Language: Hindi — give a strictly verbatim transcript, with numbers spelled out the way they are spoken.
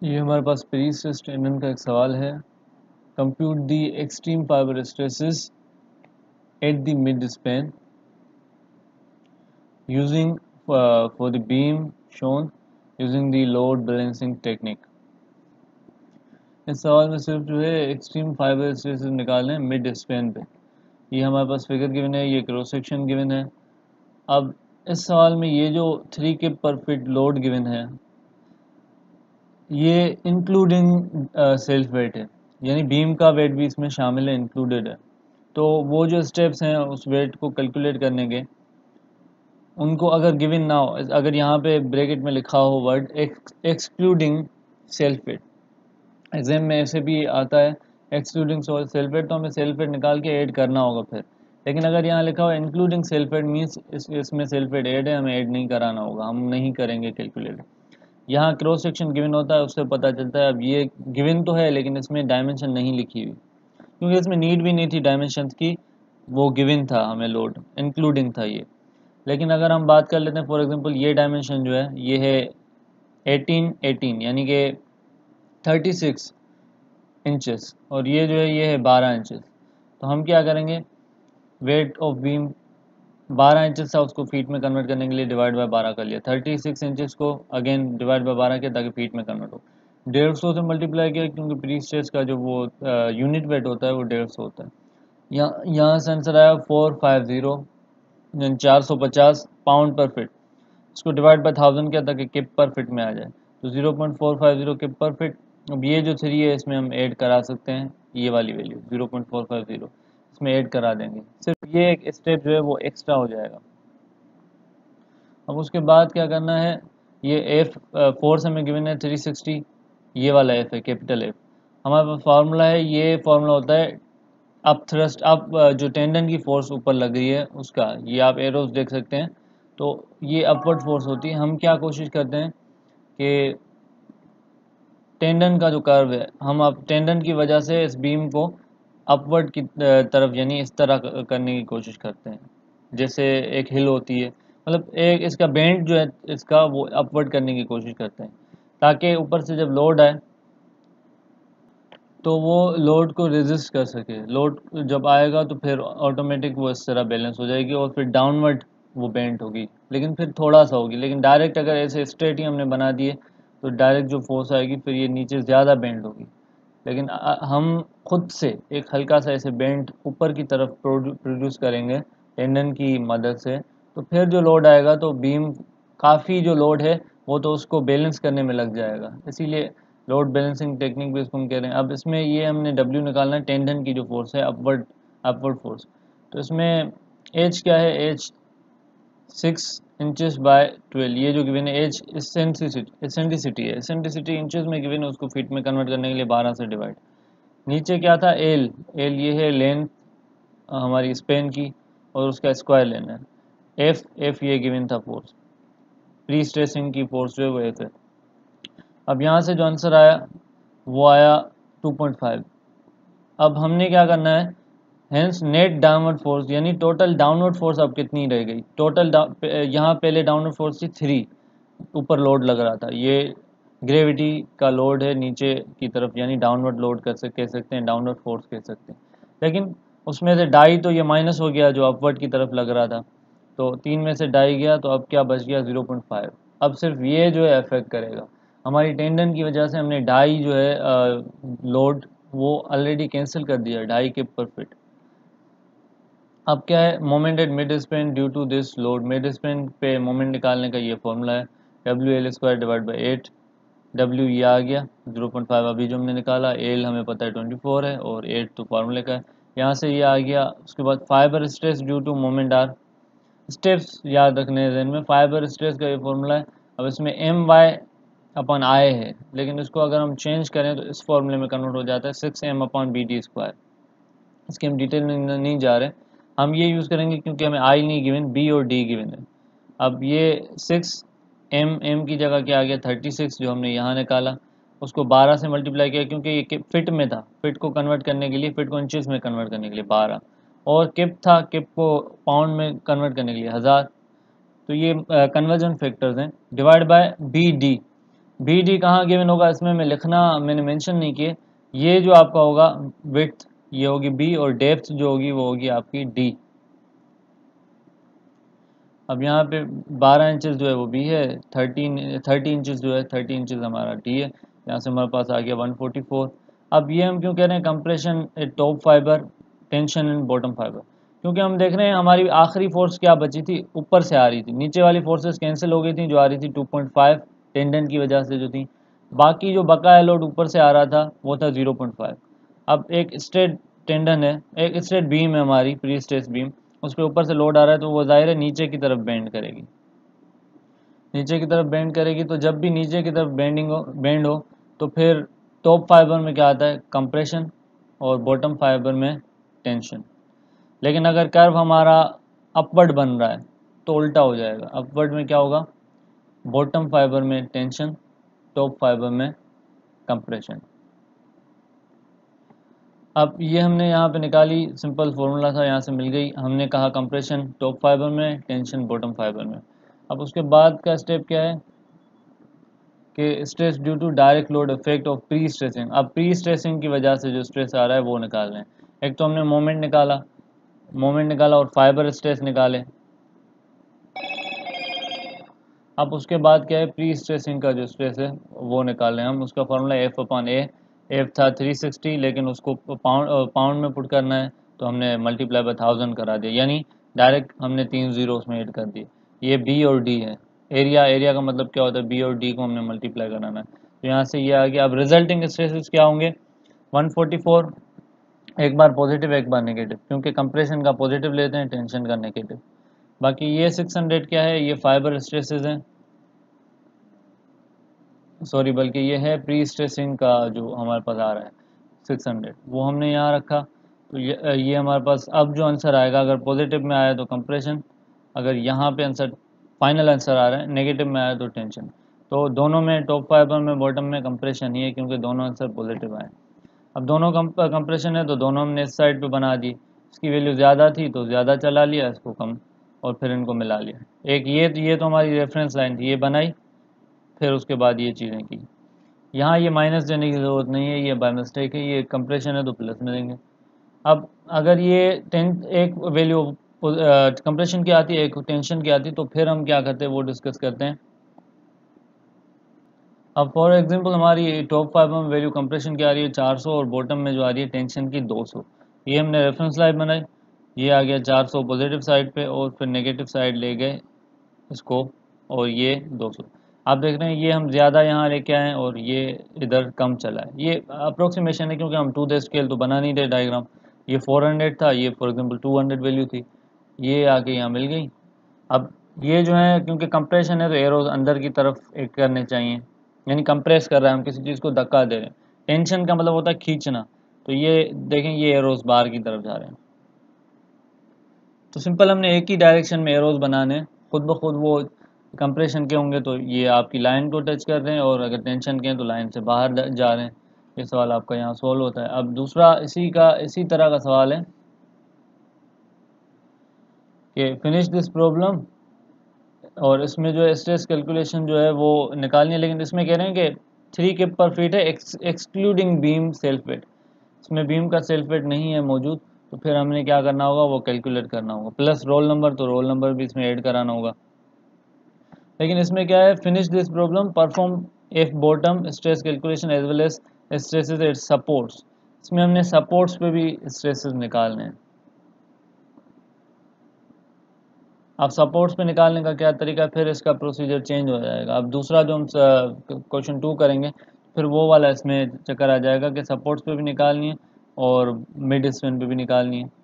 ये हमारे पास प्री स्ट्रेस टेंडन का एक सवाल है। Compute the extreme fibre stresses at the mid span using for the beam shown using the load balancing technique. इस सवाल में सिर्फ जो है एक्सट्रीम फाइबर स्ट्रेसेस निकालने मिड स्पैन पे। ये हमारे पास फिगर गिवन है, ये क्रॉस सेक्शन गिवन है। अब इस सवाल में ये जो थ्री के पर फिट लोड गिवन है ये इंक्लूडिंग सेल्फ वेट है, यानी बीम का वेट भी इसमें शामिल है, इंक्लूडेड है। तो वो जो स्टेप्स हैं उस वेट को कैलकुलेट करने के, उनको अगर गिवन ना हो, अगर यहाँ पे ब्रैकेट में लिखा हो word excluding self weight, exam में ऐसे भी आता है एक्सक्लूडिंग सेल्फ वेट, तो हमें सेल्फ वेट निकाल के ऐड करना होगा फिर। लेकिन अगर यहाँ लिखा हो इंक्लूडिंग सेल्फ वेट मीन्स इस, इसमें सेल्फ वेट ऐड है, हमें ऐड नहीं कराना होगा, हम नहीं करेंगे कैलकुलेट। यहाँ क्रॉस सेक्शन गिवन होता है, उससे पता चलता है। अब ये गिवन तो है लेकिन इसमें डायमेंशन नहीं लिखी हुई, क्योंकि इसमें नीड भी नहीं थी डायमेंशन की, वो गिवन था, हमें लोड इंक्लूडिंग था ये। लेकिन अगर हम बात कर लेते हैं फॉर एग्जांपल, ये डायमेंशन जो है ये है एटीन एटीन यानी कि थर्टी सिक्स इंचेस, और ये जो है ये है बारह इंचेस। तो हम क्या करेंगे, वेट ऑफ बीम बारह इंचेस था, उसको फीट में कन्वर्ट करने के लिए डिवाइड बाय बारह कर लिया। थर्टी सिक्स इंचेस को अगेन डिवाइड बाय बारह किया ताकि फीट में कन्वर्ट हो। डेढ़ सौ से मल्टीप्लाई किया क्योंकि प्री स्ट्रेस का जो वो यूनिट वेट होता है वो डेढ़ सौ होता है। यहाँ यहाँ से आंसर आया फोर फाइव ज़ीरो चार सौ पचास पाउंड पर फिट। इसको डिवाइड बाय थाउजेंड किया ताकि किप पर फिट में आ जाए, तो zero point four five zero kip per feet. अब ये जो थ्री है इसमें हम ऐड करा सकते हैं, ये वाली value zero point four five zero इसमें ऐड करा देंगे, सिर्फ ये एक स्टेप जो है वो एक्स्ट्रा हो जाएगा। अब उसके बाद क्या करना है, ये एफ फोर्स हमें गिवन है थ्री सिक्सटी, ये वाला एफ है कैपिटल एफ। हमारे पास फार्मूला है, ये फार्मूला होता है अप थ्रस्ट, अप जो टेंडन की फोर्स ऊपर लग रही है उसका, ये आप एरोस देख सकते हैं, तो ये अपवर्ड फोर्स होती है। हम क्या कोशिश करते हैं कि टेंडन का जो कर्व है, हम अब टेंडन की वजह से इस बीम को अपवर्ड की तरफ यानी इस तरह करने की कोशिश करते हैं, जैसे एक हिल होती है, मतलब एक इसका बेंड जो है इसका वो अपवर्ड करने की कोशिश करते हैं, ताकि ऊपर से जब लोड आए तो वो लोड को रेजिस्ट कर सके। लोड जब आएगा तो फिर ऑटोमेटिक वो इस तरह बैलेंस हो जाएगी और फिर डाउनवर्ड वो बेंड होगी, लेकिन फिर थोड़ा सा होगी। लेकिन डायरेक्ट अगर ऐसे स्ट्रेट ही हमने बना दिए तो डायरेक्ट जो फोर्स आएगी फिर ये नीचे ज़्यादा बेंड होगी। लेकिन हम खुद से एक हल्का सा ऐसे बेंड ऊपर की तरफ प्रोड्यूस करेंगे टेंडन की मदद से, तो फिर जो लोड आएगा तो बीम काफ़ी जो लोड है वो तो उसको बैलेंस करने में लग जाएगा, इसीलिए लोड बैलेंसिंग टेक्निक भी इसको हम कह रहे हैं। अब इसमें ये हमने डब्ल्यू निकालना है, टेंडन की जो फोर्स है अपवर्ड अपवर्ड फोर्स। तो इसमें एच क्या है, H six inches by twelve, ये जो गिवन है एच इसेंट्रिसिटी इसेंट्रिसिटी है, इसेंट्रिसिटी इंचेस में गिवन है, उसको फीट में कन्वर्ट करने के लिए बारह से डिवाइड। नीचे क्या था, एल, एल ये है लेंथ हमारी स्पेन की और उसका स्क्वायर लेना है। एफ, एफ ये गिवन था फोर्स, प्री स्ट्रेसिंग की फोर्स जो है वो एफ है। अब यहाँ से जो आंसर आया वो आया टू पॉइंट फाइव। अब हमने क्या करना है, हेंस नेट डाउनवर्ड फोर्स यानी टोटल डाउनवर्ड फोर्स अब कितनी रह गई, टोटल यहाँ पहले डाउनवर्ड फोर्स थी थ्री, ऊपर लोड लग रहा था, ये ग्रेविटी का लोड है नीचे की तरफ, यानी डाउनवर्ड लोड कर सक कह सकते हैं, डाउनवर्ड फोर्स कह सकते हैं। लेकिन उसमें से डाई तो ये माइनस हो गया जो अपवर्ड की तरफ लग रहा था, तो तीन में से डाई गया, तो अब क्या बच गया ज़ीरो पॉइंट फाइव। अब सिर्फ ये जो है अफेक्ट करेगा, हमारी टेंडन की वजह से हमने डाई जो है लोड वो ऑलरेडी कैंसिल कर दिया, डाई के पर फिट। अब क्या है, moment at mid span due to this load, mid span पे मोमेंट निकालने का ये फॉर्मूला है, W L square divide by eight. W ये आ गया ज़ीरो पॉइंट फाइव अभी जो हमने निकाला, एल हमें पता है ट्वेंटी फोर है और एट तो फार्मूले का है, यहाँ से ये आ गया। उसके बाद fibre stress due to moment are, steps याद रखने हैं में, फाइबर स्ट्रेस का ये फॉर्मूला है। अब इसमें एम वाई अपन आए है, लेकिन इसको अगर हम चेंज करें तो इस फॉर्मूले में कन्वर्ट हो जाता है six M upon B D square. इसके हम डिटेल में नहीं जा रहे, हम ये यूज़ करेंगे क्योंकि हमें आई नहीं गिवन, बी और डी गिवन है। अब ये सिक्स एम, एम की जगह क्या आ गया थर्टी सिक्स जो हमने यहाँ निकाला, उसको बारह से मल्टीप्लाई किया क्योंकि ये फिट में था, फिट को कन्वर्ट करने के लिए, फिट को इंचेस में कन्वर्ट करने के लिए बारह, और किप था, किप को पाउंड में कन्वर्ट करने के लिए हज़ार। तो ये कन्वर्जन फैक्टर्स हैं, divide by B D. B D कहाँ गिवन होगा इसमें मैं लिखना मैंने मेंशन नहीं किए। ये जो आपका होगा विड्थ ये होगी बी और डेप्थ जो होगी वो होगी आपकी डी। अब यहाँ पे बारह इंचेस जो है वो बी है, थर्टीन थर्टी इंचेस जो है थर्टी इंचेस हमारा डी है। यहाँ से हमारे पास आ गया वन फोर्टी फोर। अब ये हम क्यों कह रहे हैं compression top fibre, tension in bottom fibre, क्योंकि हम देख रहे हैं हमारी आखिरी फोर्स क्या बची थी, ऊपर से आ रही थी, नीचे वाली फोर्सेस कैंसिल हो गई थी जो आ रही थी टू पॉइंट फाइव टेंडन की वजह से जो थी, बाकी जो बकाया लोड ऊपर से आ रहा था वो था ज़ीरो पॉइंट फाइव। अब एक स्ट्रेट टेंडन है, एक स्ट्रेट बीम है हमारी प्री स्ट्रेस बीम, उस पर ऊपर से लोड आ रहा है तो वो जाहिर है नीचे की तरफ बेंड करेगी, नीचे की तरफ बेंड करेगी। तो जब भी नीचे की तरफ बेंडिंग हो बेंड हो तो फिर टॉप फाइबर में क्या आता है कंप्रेशन और बॉटम फाइबर में टेंशन। लेकिन अगर कर्व हमारा अपवर्ड बन रहा है तो उल्टा हो जाएगा, अपवर्ड में क्या होगा बॉटम फाइबर में टेंशन, टॉप फाइबर में कंप्रेशन। अब ये हमने यहाँ पे निकाली, सिंपल फार्मूला था यहाँ से मिल गई, हमने कहा कंप्रेशन टॉप फाइबर में, टेंशन बॉटम फाइबर में। अब उसके बाद का स्टेप क्या है कि stress due to direct load effect of pre stressing. अब प्री स्ट्रेसिंग की वजह से जो स्ट्रेस आ रहा है वो निकाल रहे हैं। एक तो हमने मोमेंट निकाला मोमेंट निकाला और फाइबर स्ट्रेस निकाले। अब उसके बाद क्या है प्री स्ट्रेसिंग का जो स्ट्रेस है वो निकाल रहे हैं हम, उसका formula F upon A. F था थ्री सिक्सटी लेकिन उसको पाउंड पाउंड में पुट करना है तो हमने मल्टीप्लाई बाय थाउजेंड करा दिया, यानी डायरेक्ट हमने तीन जीरो उसमें ऐड कर दिए। ये बी और डी है, एरिया एरिया का मतलब क्या होता है बी और डी को हमने मल्टीप्लाई कराना है, तो यहाँ से ये आ गया। अब रिजल्टिंग स्ट्रेसेस क्या होंगे वन फोर्टी फोर, एक बार पॉजिटिव एक बार नेगेटिव, क्योंकि कंप्रेशन का पॉजिटिव लेते हैं टेंशन का नेगेटिव। बाकी ये सिक्स हंड्रेड क्या है ये फाइबर स्ट्रेसेस हैं, सॉरी बल्कि ये है प्री स्ट्रेसिंग का जो हमारे पास आ रहा है सिक्स हंड्रेड, वो हमने यहाँ रखा। तो ये ये हमारे पास अब जो आंसर आएगा अगर पॉजिटिव में आया तो कंप्रेशन, अगर यहाँ पे आंसर फाइनल आंसर आ रहा है नेगेटिव में आया तो टेंशन। तो दोनों में टॉप फाइबर में बॉटम में कंप्रेशन ही है क्योंकि दोनों आंसर पॉजिटिव आए। अब दोनों कंप्रेशन है तो दोनों हमने इस साइड पे बना दी, इसकी वैल्यू ज़्यादा थी तो ज़्यादा चला लिया, इसको कम और फिर इनको मिला लिया। एक ये ये तो हमारी रेफरेंस लाइन थी, ये बनाई, फिर उसके बाद ये चीज़ें की। यहाँ ये माइनस देने की ज़रूरत नहीं है, ये बाय मिस्टेक है, ये कंप्रेशन है तो प्लस में देंगे। अब अगर ये टेन एक वैल्यू कंप्रेशन की आती है एक टेंशन की आती है तो फिर हम क्या करते हैं वो डिस्कस करते हैं। अब फॉर एग्जांपल हमारी टॉप फाइबर में वैल्यू कंप्रेशन की आ रही है चार सौ और बॉटम में जो आ रही है टेंशन की दो सौ। ये हमने रेफरेंस लाइन बनाई, ये आ गया चार सौ पॉजिटिव साइड पे और फिर नेगेटिव साइड ले गए इसको, और ये दो सौ। आप देख रहे हैं ये हम ज़्यादा यहाँ लेके आए और ये इधर कम चला है, ये अप्रोक्सीमेशन है क्योंकि हम टू द स्केल तो बना नहीं रहे डायग्राम। ये फोर हंड्रेड था, ये for example two hundred value थी, ये आके यहाँ मिल गई। अब ये जो है क्योंकि कंप्रेशन है तो एरोज अंदर की तरफ एक करने चाहिए, यानी कंप्रेस कर रहा है हम किसी चीज़ को धक्का दे रहे हैं। टेंशन का मतलब होता है खींचना, तो ये देखें ये एरोज बाहर की तरफ जा रहे हैं। तो सिंपल हमने एक ही डायरेक्शन में एरोज बनाने, खुद ब खुद वो कंप्रेशन के होंगे तो ये आपकी लाइन को टच कर रहे हैं, और अगर टेंशन के हैं तो लाइन से बाहर जा रहे हैं। ये सवाल आपका यहाँ सॉल्व होता है। अब दूसरा इसी का इसी तरह का सवाल है कि फिनिश दिस प्रॉब्लम, और इसमें जो है स्ट्रेस कैलकुलेशन जो है वो निकालनी है, लेकिन इसमें कह रहे हैं कि थ्री किप पर फीट है एक्सक्लूडिंग बीम सेल्फ वेट, इसमें बीम का सेल्फ वेट नहीं है मौजूद, तो फिर हमने क्या करना होगा वो कैलकुलेट करना होगा, प्लस रोल नंबर, तो रोल नंबर भी इसमें ऐड कराना होगा। लेकिन इसमें क्या है finish this problem perform F bottom stress calculation as well as stresses at supports, इसमें हमने सपोर्ट्स पे भी स्ट्रेसेस निकालने हैं। अब सपोर्ट्स पे निकालने का क्या तरीका, फिर इसका प्रोसीजर चेंज हो जाएगा। अब दूसरा जो हम क्वेश्चन टू करेंगे फिर वो वाला इसमें चक्कर आ जाएगा कि सपोर्ट्स पे भी निकालनी है और मिड स्पैन पे भी निकालनी है।